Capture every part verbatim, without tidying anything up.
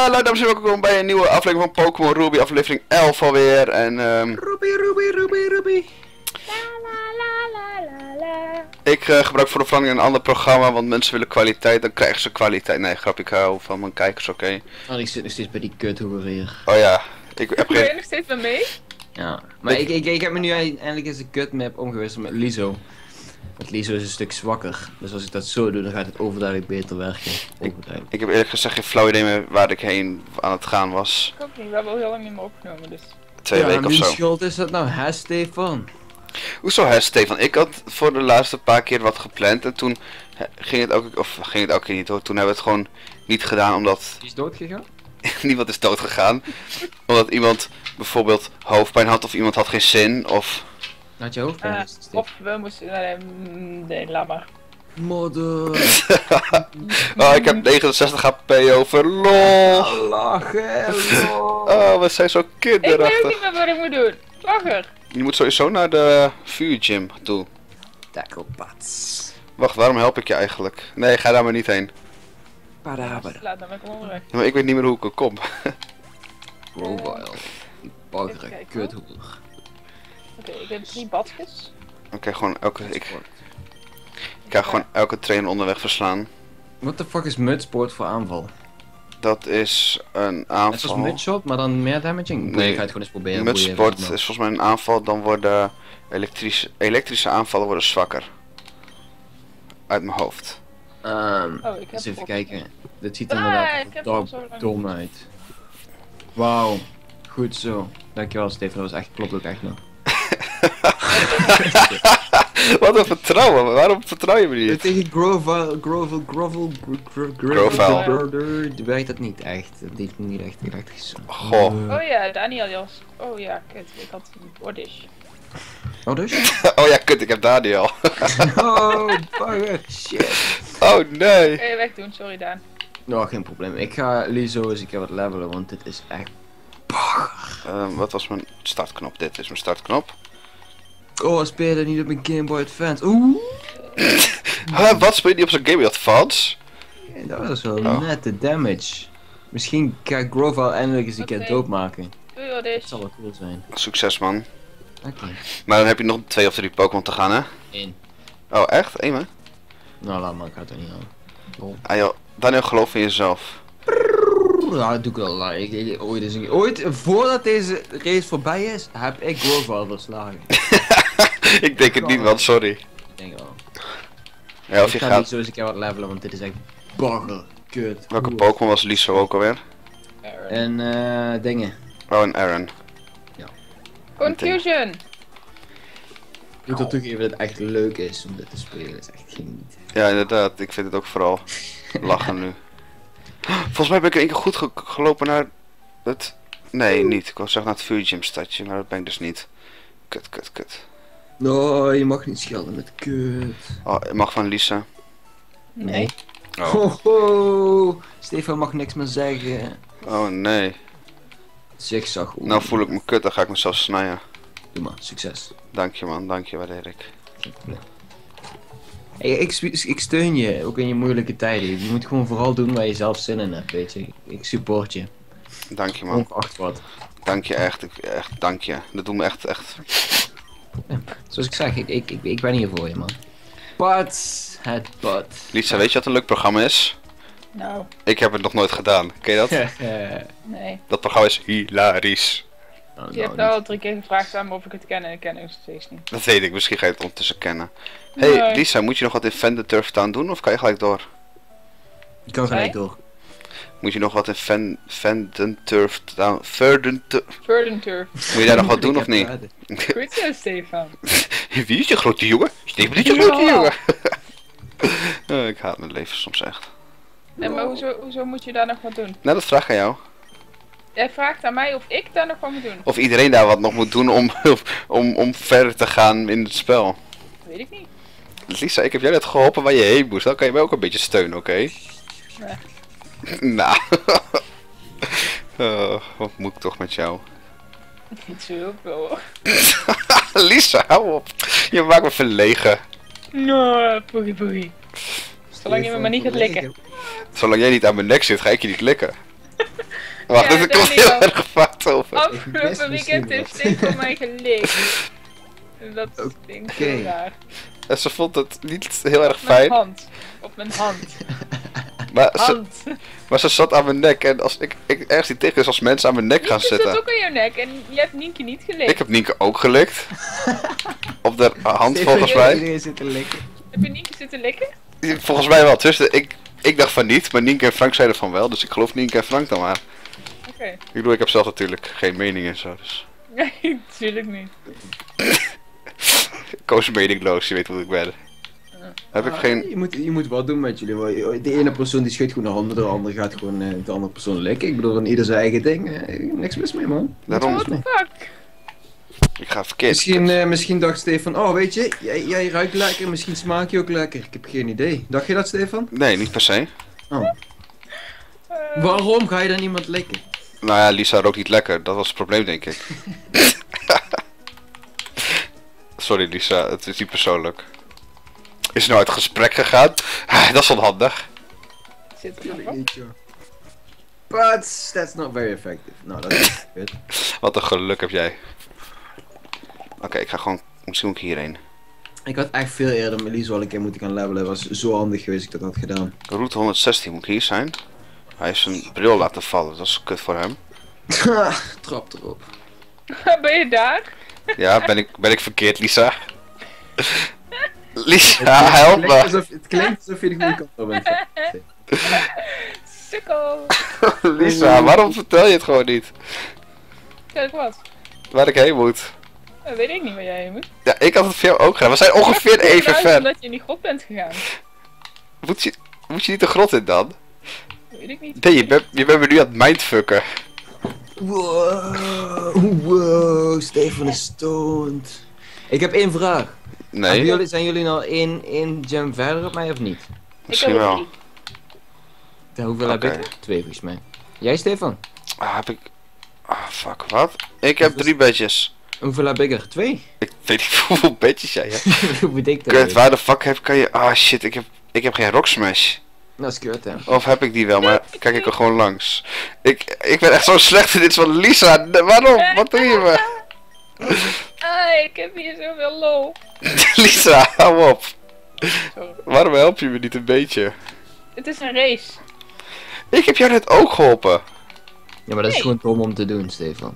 Hallo dames en heren, welkom bij een nieuwe aflevering van Pokémon Ruby, aflevering elf alweer. En um, Ruby, Ruby, Ruby, Ruby. ik uh, gebruik voor de verandering een ander programma, want mensen willen kwaliteit, dan krijgen ze kwaliteit. Nee, grap, ik hou van mijn kijkers, oké. Okay. Oh, ik zit nog steeds bij die kuthoer hier. Oh ja, ik heb Doe je geen... nog steeds met mee? Ja, maar ik, ik, ik heb me nu eindelijk eens een kutmap omgewisseld met Lizo. Want Lizo is een stuk zwakker, dus als ik dat zo doe, dan gaat het overduidelijk beter werken. Overduidelijk. Ik heb eerlijk gezegd geen flauw idee meer waar ik heen aan het gaan was. Ik ook niet, we hebben al heel lang niet meer opgenomen, dus... Twee ja, weken of wie zo. schuld is dat nou, hè Stefan? Hoezo hè Stefan? Ik had voor de laatste paar keer wat gepland en toen ging het ook, of ging het elke keer niet hoor, toen hebben we het gewoon niet gedaan omdat... Die is doodgegaan? Niemand is dood gegaan. Omdat iemand bijvoorbeeld hoofdpijn had of iemand had geen zin of... Had je hoofdpijn? Uh, is het, of we moesten... Nee, nee, nee, laat maar. Modder. Oh, ik heb negenenzestig H P over, lol. Lachen, lol. Oh, we zijn zo Ik weet ook kinderachtig. niet meer wat ik moet doen. Lacher. Je moet sowieso naar de vuurgym toe. Tackle pats. Wacht, waarom help ik je eigenlijk? Nee, ga daar maar niet heen. Padabada. Laat dan lekker onderweg. Ja, maar ik weet niet meer hoe ik er kom. Profile. Baggere Even kijken, kuthoer. Oké, okay, ik heb drie badjes. Oké, gewoon elke... Ik, ik ga gewoon elke trainer onderweg verslaan. What the fuck is Mudsport voor aanval? Dat is een Net als aanval. Mudshot, maar dan meer damaging? Nee, ik ga het gewoon eens proberen. Mudsport boeien, is volgens mij een aanval, dan worden elektrische, elektrische aanvallen worden zwakker. Uit mijn hoofd. Um, Oh, ik heb eens even op- kijken. Dit ziet er Ah, inderdaad ik heb al zo dom, lang dom uit. Wauw. Goed zo. Dankjewel Stefan, dat was echt, klopt ook echt nog. Wat een vertrouwen, waarom vertrouw je me niet? Tegen Grovel, Grovel, Grovel, Grovel, Grovel. Grovel, werkt dat niet echt. Dat deed niet echt elektrisch. Goh. Oh ja, Daniel Jas. Oh ja, kut. Ik had een bordish. Oh dus? Oh ja, kut, ik heb Daniel. Oh, bugger, shit. Oh nee. Kun je wegdoen, sorry Daan. Nou, geen probleem. Ik ga Lizo eens een keer wat levelen, want dit is echt bagger. Uh, wat was mijn startknop? Dit is mijn startknop. Oh, speel je niet op mijn Game Boy Advance? Oeh. Huh, wat speel je niet op zo'n Game Boy Advance? Ja, dat was wel Oh. net de damage. Misschien ga Grovel eindelijk eens een keer Oké. doodmaken. Doei bordish. Dat zal wel cool zijn. Succes man. Oké. Maar dan heb je nog twee of drie Pokémon te gaan hè? Eén. Oh echt? Eén man? Nou, laat maar, ik ga het er niet aan. Lol. Ah joh, Daniel geloof in jezelf. Ja, dat doe ik wel. uh, Ik, ik, ooit, is een, ooit, voordat deze race voorbij is, heb ik Grovel verslagen. Ik denk het niet man, sorry. Ik denk wel. Ja, of je Ik ga niet gaat... zo eens een keer wat levelen, want dit is echt bagger. Kut. Welke Oeh. Pokémon was Liso ook alweer? En eh, dingen. Oh, en Aaron. Confusion. Ik moet er toegeven dat het echt leuk is om dit te spelen. Het is echt geniet. Ja inderdaad, ik vind het ook vooral lachen nu. Volgens mij ben ik in één keer goed ge gelopen naar het... Nee, niet. Ik wil zeggen naar het vuurgym stadje, maar dat ben ik dus niet. Kut, kut, kut. No, je mag niet schelden met kut. Oh, het mag van Lisa. Nee. Oh, Ho ho! Stefan mag niks meer zeggen. oh nee. Zigzag. Oeh. Nou voel ik me kut, dan ga ik mezelf snijden. Doe maar, succes. Dank je man, dank je, waardeer ik. Geen probleem. Hey, ik, ik steun je, ook in je moeilijke tijden. Je moet gewoon vooral doen waar je zelf zin in hebt, weet je. Ik support je. Dank je man, Ongeacht wat. dank je echt, ik, echt, dank je. Dat doet me echt, echt... Zoals ik zeg, ik, ik, ik, ik ben hier voor je, man. Pat, het pad. Lisa, weet je wat een leuk programma is? Nou, Ik heb het nog nooit gedaan, ken je dat? nee. Dat programma is hilarisch. Nou, Je hebt nou, nou al drie keer gevraagd aan me of ik het ken en ik ken het nog steeds niet. Dat weet ik, misschien ga je het ondertussen kennen. Hey Nee. Lisa, moet je nog wat in Van de Turf Town doen of kan je gelijk door? ik kan gelijk Zij? door. Moet je nog wat in Van, Van den Turf Town... Verden Turf... Verdant Turf. Moet je daar nog wat doen of niet? Goed zo, Stefan. Wie is je grote jongen? Steven is je Ja. grote jongen. Oh, ik haat mijn leven soms echt. Nee, maar hoezo, hoezo moet je daar nog wat doen? Nou, dat vraag ik aan jou. Jij vraagt aan mij of ik daar nog wat moet doen. Of iedereen daar wat nog moet doen om, om, om verder te gaan in het spel. Dat weet ik niet. Lisa, ik heb jij net geholpen waar je heen moest. Dan kan je mij ook een beetje steunen, oké? Nee. Nou. Oh, wat moet ik toch met jou? Niet zo heel veel hoor. Lisa, hou op. Je maakt me verlegen. No, poegie poegie. Zolang je me maar niet gaat likken. Zolang jij niet aan mijn nek zit, ga ik je niet likken. Wacht, Ja, dit komt Daniel. heel erg fout over. Afgelopen weekend heeft Stefan mij gelikt. En dat klinkt Oké. heel raar. En ze vond het niet heel erg Op mijn fijn. hand. Op mijn hand. Maar ze, Hand. maar ze zat aan mijn nek. En als ik, ik ergens niet tegen is als mensen aan mijn nek gaan Nienke zit zitten. ook aan je nek en je hebt Nienke niet gelikt. Ik heb Nienke ook gelikt. Op de hand Stefan, volgens mij. Iedereen zit te likken. Heb je Nienke zitten likken? Volgens mij wel. Tussen, ik, ik dacht van niet, maar Nienke en Frank zeiden van wel. Dus ik geloof Nienke en Frank dan maar. Oké. Ik bedoel, ik heb zelf natuurlijk geen mening en zo. Dus. Nee, natuurlijk niet. Ik koos meningloos, je weet hoe ik ben. Heb ik Ah, geen... je, moet, je moet wat doen met jullie. want De ene persoon die schudt gewoon de handen, de andere gaat gewoon eh, de andere persoon likken. Ik bedoel, van ieder zijn eigen ding. Eh, niks mis mee, man. Daarom. What the fuck? Ik ga verkeerd. Misschien, eh, misschien dacht Stefan, oh weet je, jij, jij ruikt lekker, misschien smaak je ook lekker. Ik heb geen idee. Dacht je dat, Stefan? Nee, niet per se. Oh. Eh, Waarom ga je dan iemand likken? Nou ja, Lisa rookt niet lekker. Dat was het probleem, denk ik. Sorry Lisa, het is niet persoonlijk. Is nou uit het gesprek gegaan? Ah, dat is onhandig. Zit er nog op? But that's not very effective. Nou, dat is goed. Wat een geluk heb jij. Oké, ik ga gewoon... Misschien moet ik hierheen. Ik had echt veel eerder met Lies al een keer moeten gaan levelen. Het was zo handig geweest dat ik dat had gedaan. Route honderdzestien moet hier zijn. Hij heeft zijn bril laten vallen, dat is kut voor hem. Trap erop. Ben je daar? Ja, ben ik, ben ik verkeerd, Lisa? Lisa, help het, klinkt me! alsof, het klinkt alsof je de goede kant op bent. Sukkel. Lisa, waarom vertel je het gewoon niet? Kijk wat. Waar ik heen moet. Dat weet ik niet waar jij heen moet. Ja, ik had het voor jou ook gedaan. We zijn ongeveer even Eruit ver. Omdat je in die grot bent gegaan. Moet je, moet je niet de grot in dan? Dat weet ik niet. Nee, je bent, je bent me nu aan het mindfucken. Wow, wow, Stefan is stoned. Ik heb één vraag. Hebben Nee, Jullie, zijn jullie nou één, één gem verder op mij of niet? misschien ik heb er wel. drie. De hoeveel Oké. heb ik? Twee volgens mij. Jij Stefan? Ah, heb ik... Ah, fuck, wat? Ik heb drie bedjes. Hoeveel heb ik er? Twee? Ik weet niet hoeveel bedjes jij hebt. Hoe moet ik dat Kut, weten? waar de fuck heb kan je... Ah, shit, ik heb, ik heb geen rock smash. Dat is kut hè. Of heb ik die wel, maar kijk ik er gewoon langs. Ik, ik ben echt zo slecht in dit van Lisa. n- Waarom? Wat doe je me? Ah, ik heb hier zoveel lol. Lisa, hou op. Sorry. Waarom help je me niet een beetje? Het is een race. Ik heb jou net ook geholpen. Ja, maar dat is Nee. gewoon dom om te doen, Stefan.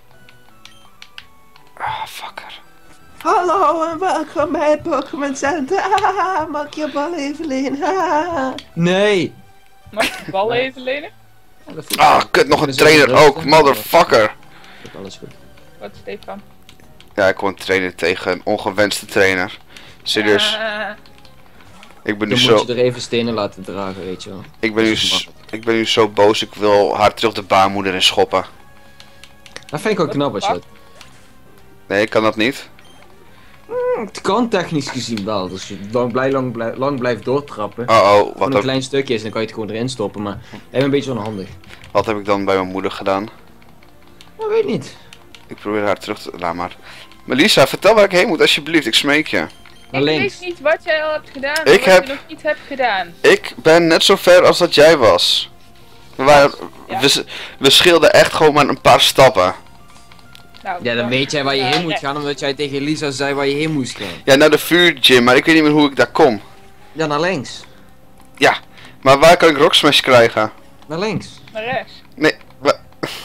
Ah, fucker. Hallo en welkom bij het Pokémon Center. Mag ik je bal even lenen? Nee. Mag ik de bal even lenen? Ja, dat voelt Ah, goed. kut, nog Ik een ben zo trainer rustig. ook. Motherfucker. Dat alles goed. Wat Stefan? Ja, ik kon trainen tegen een ongewenste trainer. Serieus. Ah, Ik ben nu Dan zo... moet je er even stenen laten dragen, weet je wel. Ik ben nu, Dat is s- makkelijk. ik ben nu zo boos. Ik wil haar terug de baarmoeder in schoppen. Dat vind ik ook knap als je dat... Nee, ik kan dat niet. Hm, Het kan technisch gezien wel, dus je lang, blij, lang, blij, lang blijft doortrappen. Oh, oh. Gewoon Wat een heb, klein stukje is, dan kan je het gewoon erin stoppen, maar even een beetje onhandig. wat heb ik dan bij mijn moeder gedaan? Dat weet ik niet. Ik probeer haar terug te... Laat maar. Melissa, vertel waar ik heen moet, alsjeblieft. Ik smeek je. Naar ik links. weet niet wat jij al hebt gedaan. Ik of wat heb- je nog niet hebt gedaan. Ik ben net zo ver als dat jij was. We, waren, Ja. we, s- we scheelden echt gewoon maar een paar stappen. Nou, Ja, dan weet jij waar je Ja, heen moet ja. gaan, omdat jij tegen Lisa zei waar je heen moest gaan. Ja, naar de vuurgym, maar ik weet niet meer hoe ik daar kom. Ja, naar links. Maar waar kan ik Rock Smash krijgen? Naar links. Naar rechts. Nee, wa-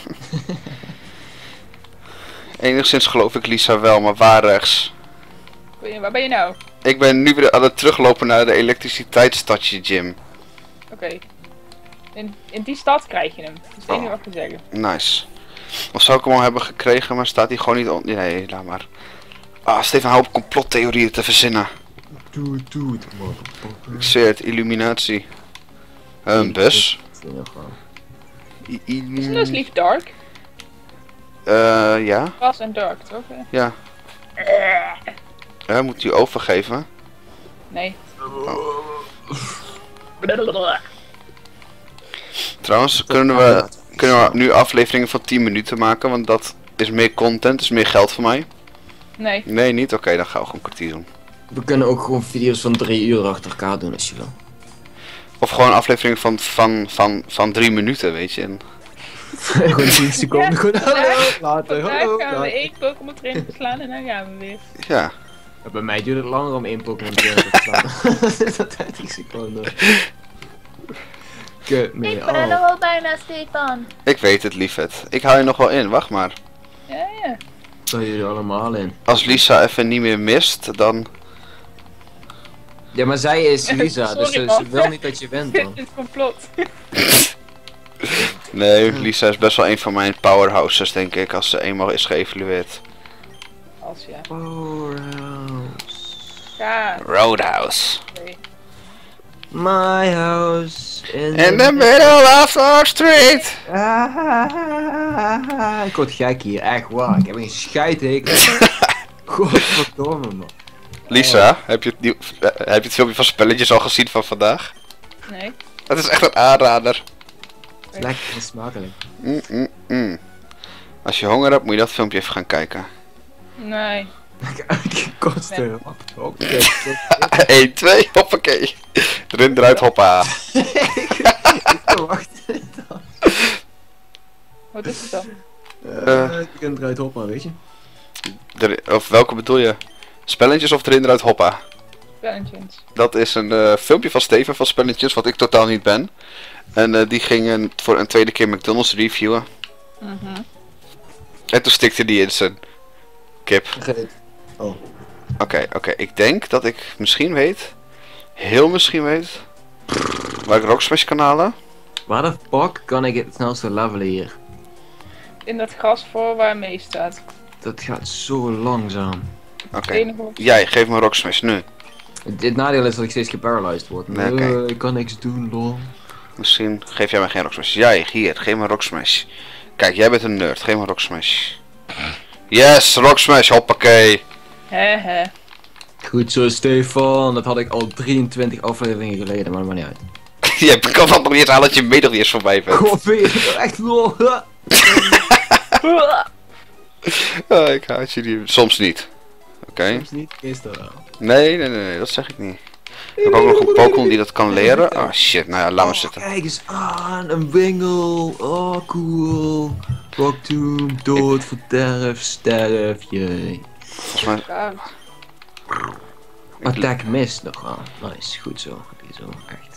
Enigszins geloof ik Lisa wel, maar waar rechts? Goeie, waar ben je nou? Ik ben nu weer aan het teruglopen naar de elektriciteitsstadje gym. Oké. In, in die stad krijg je hem. Dat is het enige Oh. wat ik te zeggen. Nice. Of zou ik hem al hebben gekregen, maar staat hij gewoon niet on... Nee, laat maar. Ah, Stefan, hou op complottheorieën te verzinnen. Doe het, doe het, man. Ik zweer het, illuminatie. Een bus? I- i- Is het nou sleep dark? Eh, ja. Gras en dark, toch? Eh, Ja. Ja, moet u overgeven? Nee. Trouwens, kunnen we, kunnen we nu afleveringen van tien minuten maken, want dat is meer content, is meer geld voor mij. Nee. Nee, niet? Oké, dan gaan we gewoon een kwartier doen. We kunnen ook gewoon video's van drie uur achter elkaar doen als je wil. Of gewoon een aflevering van, van, van, van drie minuten, weet je. En Gewoon tien seconden. Ja, Gewoon hallo. vandaag- Later. Vandaag Hallo. gaan we later. één Pokémon trainer verslaan en dan gaan we weer. Ja. Ja, bij mij duurt het langer om één Pokémon te slaan. Dat is tien seconden. Kut me. Ik ben er Oh. al bijna, Stefan. Ik weet het, liefhet. Ik hou je nog wel in, wacht maar. Ja, ja. Daar jullie allemaal in. Als Lisa even niet meer mist, dan... Ja, maar zij is Lisa, dus Sorry, ze, ze man. wil niet dat je wint dan. Dit is complot. Nee, Lisa is best wel een van mijn powerhouses, denk ik, als ze eenmaal is geëvalueerd. Als ja. Powerhouse. Ja, Roadhouse. nee. My house in, In the middle of our street. Ah, ik word gek hier, echt waar. Ik heb een scheidhekel. Godverdomme man. Lisa, heb je, het nieuw, eh, heb je het filmpje van spelletjes al gezien van vandaag? Nee. Het is echt een aanrader. Lekker en smakelijk. Mm, mm, mm. Als je honger hebt, moet je dat filmpje even gaan kijken. Nee. Kosten. Oké. één, twee, hoppakee. Erin, eruit, hoppa. Wacht. Wat is het dan? Eh, ik kan eruit hoppa, weet je. Er- of welke bedoel je? Spelletjes of erin, eruit, hoppa? Spelletjes. Dat is een eh, filmpje van Steven van Spelletjes, wat ik totaal niet ben. En eh, die ging een, voor een tweede keer McDonald's reviewen. Mhm. En toen stikte die in zijn kip. Oh. Oké, oké. Ik denk dat ik misschien weet, heel misschien weet, waar ik Rocksmash kan halen. Waar de fuck kan ik het snelste levelen hier? In dat gras voor waar mee staat. Dat gaat zo langzaam. Oké. Het enige wat- Jij, geef me Rocksmash nu. Het, het nadeel is dat ik steeds geparalyzed word. Nee, oké. Eh, ik kan niks doen, lol. Misschien geef jij mij geen Rocksmash. Jij, hier, geef me Rocksmash. Kijk, jij bent een nerd, geef me Rocksmash. Yes, Rocksmash, hoppakee. Hè hè. Goed zo, Stefan. Dat had ik al drieëntwintig afleveringen geleden, maar dat maakt niet uit. Je kan dan nog niet eens halen dat je medailles voorbij bent. God, vind je dat echt lol? Ah, ik haat je die. Soms niet. Oké. Soms niet, meestal wel. Nee, nee, nee, nee, dat zeg ik niet. Ik heb ook nog een Pokémon die dat kan leren. Ah shit, nou ja, laat maar Oh, zitten. kijk eens aan, een wingel. Oh, cool. Rocktoon, dood, verderf, sterf, jee. Volgens mij... Ja, Attack mist nog wel. Nice, goed zo. Goed zo, echt.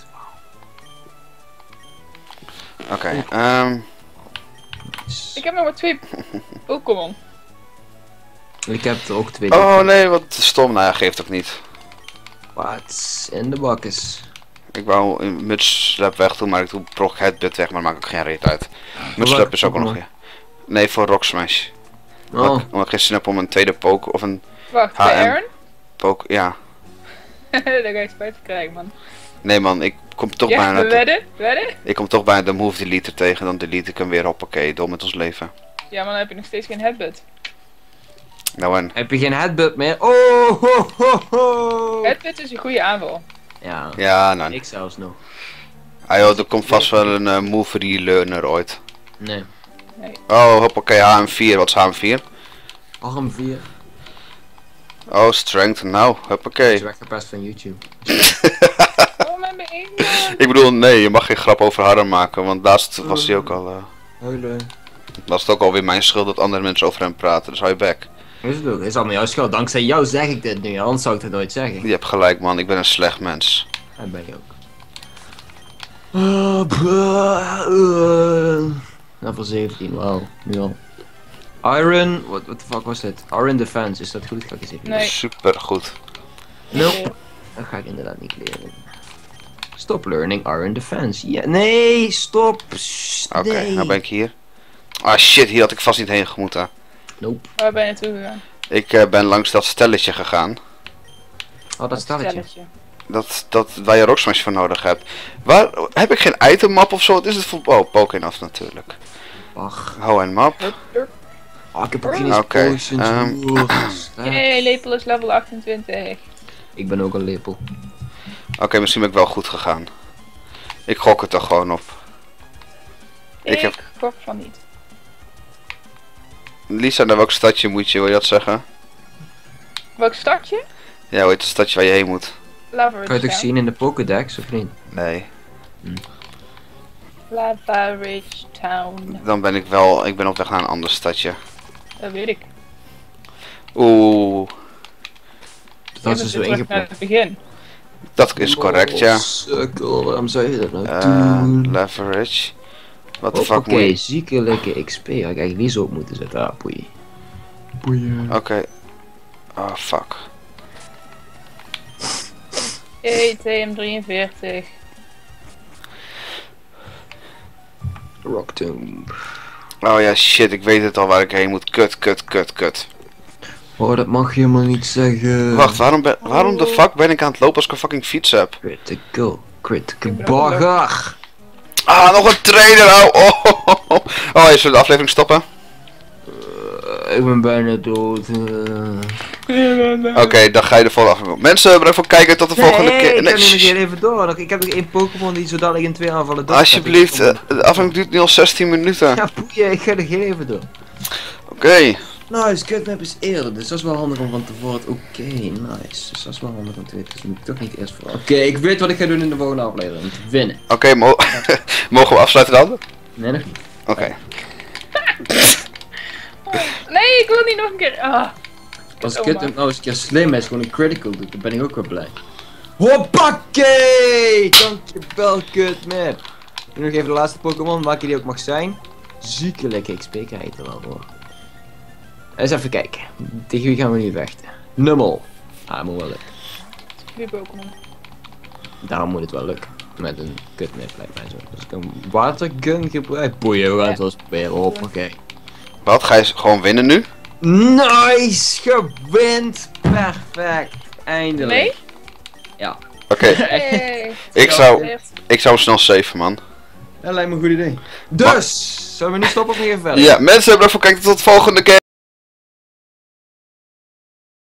Oké, ehm... Nice. ik heb nog maar twee Pokémon. Ik heb er ook twee. Oh nee, wat stom. Nou ja, geeft ook niet. What's in de bakkes? Ik wou een mutslap weg doen, maar ik doe proc headbutt weg, maar dat maakt ook geen reet uit. Mutslap is ook wel nog... Pokémon? Nee, voor Rock Smash. Omdat, Oh, ik- omdat ik geen zin heb om een tweede poke of een Wacht, H M. bij Aaron? poke... Ja. Daar ga je spijt van krijgen, man. Nee man, ik kom toch Ja, bijna... we wedden? Wedden? Ik kom toch bijna de move deleter tegen, dan delete ik hem weer, hoppakee, door met ons leven. Ja, maar dan heb je nog steeds geen headbutt. Nou en... heb je geen headbutt meer? Oh, ho, ho, ho. Headbutt is een goede aanval. Ja, Ja, nou... ik zelfs nog. Ah joh, er komt vast wel een uh, move relearner ooit. Nee. Oh, hoppakee, H M vier, wat is H M vier? Arm vier. Oh, strength, nou, Is hoppakee. weggepest van YouTube. Oh, met mijn één man. Ik bedoel, nee, je mag geen grap over Harm maken, want laatst was hij ook al... Uh, Huilen. was het ook alweer mijn schuld dat andere mensen over hem praten, dus hou je bek. Is het ook? Is allemaal jouw schuld. Dankzij jou zeg ik dit nu, anders zou ik het nooit zeggen. Je hebt gelijk man, ik ben een slecht mens. Dat ben je ook. Uh, Level zeventien, wauw. Nu al. Iron, wat what the fuck was dit? Iron Defense, is dat goed? Ga ik eens even Nee. Super goed. Nope. Dat ga ik inderdaad niet leren. Stop learning Iron Defense. Ja, nee, stop. Sst, Oké, nee. nou ben ik hier. Ah shit, hier had ik vast niet heen gemoeten. Nope. Waar ben je naartoe gegaan? Ik uh, ben langs dat stelletje gegaan. Oh, dat stelletje. Dat, dat, waar je Rocksmash voor nodig hebt. Waar, heb ik geen itemmap of zo? Wat is het voor... Oh, Pokémon af natuurlijk. Ach, Hou een map. Hup, hup. oh, ik heb ook geen Oké, okay, potions. ehm, Oeh, slecht. Yay, lepel is level achtentwintig. Ik ben ook een lepel. Oké, misschien ben ik wel goed gegaan. Ik gok het er gewoon op. Ik Ik, heb- gok van niet. Lisa, naar welk stadje moet je, wil je dat zeggen? Welk stadje? Ja, hoe heet het stadje waar je heen moet? Laveridge. Kan je toch zien in de Pokédex of niet? Nee. Lava Ridge Town. Dan ben ik wel, ik ben op weg naar een ander stadje. Dat weet ik. Oeh, Dat is zo terug naar ingepland. het begin. dat is correct, ja. Sukkel, waarom zou je dat nou Eh, doen? leverage. Wat de Oké, fuck moet je... ziekelijke X P. Had ik eigenlijk niet zo op moeten zetten. Ah, boeien. Boeien. Oké. Oh, fuck. Hey, T M drieënveertig. Rocktomb. Oh ja, shit, ik weet het al waar ik heen moet. Kut, kut, kut, kut. Oh, dat mag je helemaal niet zeggen. Wacht, waarom, ben, waarom de fuck ben ik aan het lopen als ik een fucking fiets heb? Critical. Critical Ik ben ook bagger. Ah, nog een trainer! Oh, oh, oh, oh. Oh, je zullen de aflevering stoppen? Uh, ik ben bijna dood. Uh. Oké, dan ga je de volgende aflevering. Mensen, bedankt voor het kijken. Tot de volgende nee, keer. ik Nee, kan nu nog shh. heel even door. Nog- Ik heb nog één Pokémon die zo dadelijk in twee aanvallen dood. Alsjeblieft, eh, de aflevering duurt nu al zestien minuten. Ja, boeien, ik ga er heel even door. Oké. Nice, Cutmap is eerder, dus dat is wel handig om van tevoren. Oké, nice. Dus dat is wel handig om te weten. Dus moet ik toch niet eerst voor. Oké, ik weet wat ik ga doen in de volgende aflevering. Om te winnen. Oké, mo mogen we afsluiten dan? Nee, nog niet. Oké. Nee, ik wil niet nog een keer. Ah. Als Oma. Cutmap nou eens een keer slim is, gewoon een critical doet, dan ben ik ook wel blij. Hoppakee! Dankjewel, Cutmap. Nu nog even de laatste Pokémon, welke die ook mag zijn. Ziekelijke X P krijg je er wel voor. Eens even kijken. Tegen wie gaan we nu vechten? Nummel. Ah, moet wel lukken. Wie Pokémon? Daarom moet het wel lukken. Met een Cutmap lijkt mij zo. Dus ik een watergun gebruik. Boeien, we gaan het wel eens proberen. Hoppakee. Wat, ga je gewoon winnen nu? Nice! Gewint! Perfect! Eindelijk. Nee? Ja. Oké, Hey. ik zou, ik zou snel saven, man. Dat lijkt me een goed idee. Dus, zullen we nu stoppen of nog even verder? Ja, mensen, bedankt voor het kijken. Tot de volgende keer.